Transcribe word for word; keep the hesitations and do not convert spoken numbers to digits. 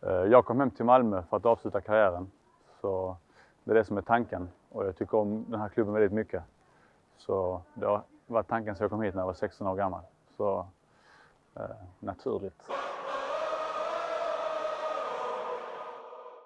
Jag kom hem till Malmö för att avsluta karriären. Så det är det som är tanken. Och jag tycker om den här klubben väldigt mycket. Så det var tanken så jag kom hit när jag var sexton år gammal. Så eh, naturligt.